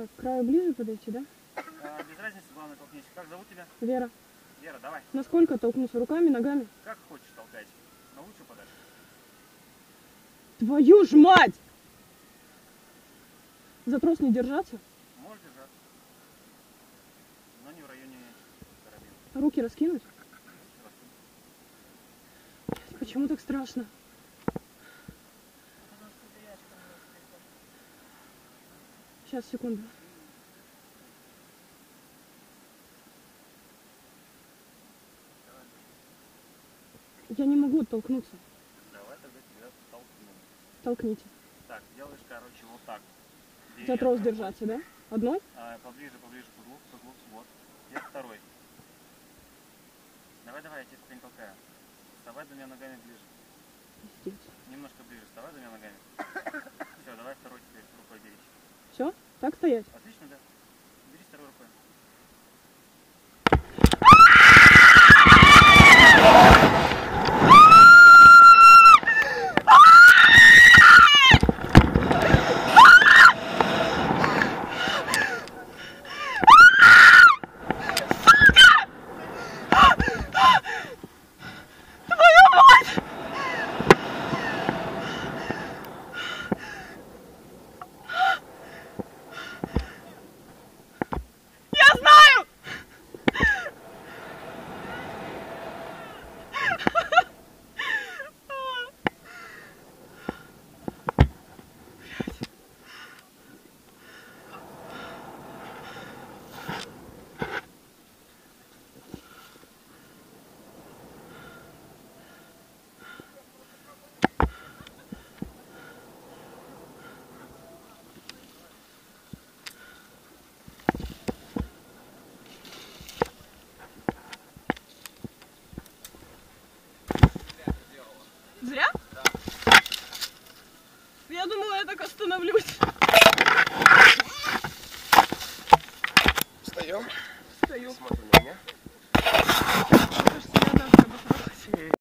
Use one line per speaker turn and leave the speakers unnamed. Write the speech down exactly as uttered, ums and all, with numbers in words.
Так, к краю ближе подойти, да?
А, без разницы, главное толкнись. Как зовут тебя?
Вера.
Вера, давай.
Насколько толкнуться? Руками, ногами?
Как хочешь толкать. Но лучше подальше.
Твою ж мать! За трос не держаться?
Можешь держаться. Но не в районе карабина.
Руки раскинуть? Почему так страшно? Сейчас, секунду. Я не могу толкнуться.
Давай тогда тебя толкну.
Толкните.
Так, делаешь, короче, вот так.
За трос держаться, да? Одной?
А, поближе, поближе к углу, к углу, вот. Я второй. Давай, давай, я тебя теперь толкаю. Вставай двумя ногами ближе.
Пиздец.
Немножко ближе, вставай двумя ногами. Все, давай второй теперь рукой берись.
Все? Так стоять?
Отлично, да? Берись второй рукой.
Зря? Да. Я думала, я так остановлюсь.
Встаем.
Встаю.
Смотрим на меня.